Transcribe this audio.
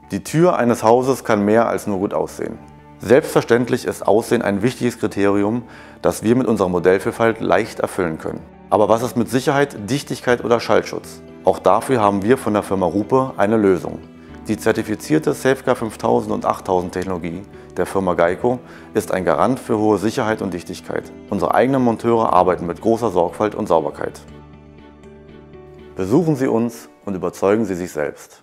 Die Tür eines Hauses kann mehr als nur gut aussehen. Selbstverständlich ist Aussehen ein wichtiges Kriterium, das wir mit unserer Modellvielfalt leicht erfüllen können. Aber was ist mit Sicherheit, Dichtigkeit oder Schallschutz? Auch dafür haben wir von der Firma Rupe eine Lösung. Die zertifizierte Safeguard 5000 und 8000 Technologie der Firma Geico ist ein Garant für hohe Sicherheit und Dichtigkeit. Unsere eigenen Monteure arbeiten mit großer Sorgfalt und Sauberkeit. Besuchen Sie uns und überzeugen Sie sich selbst.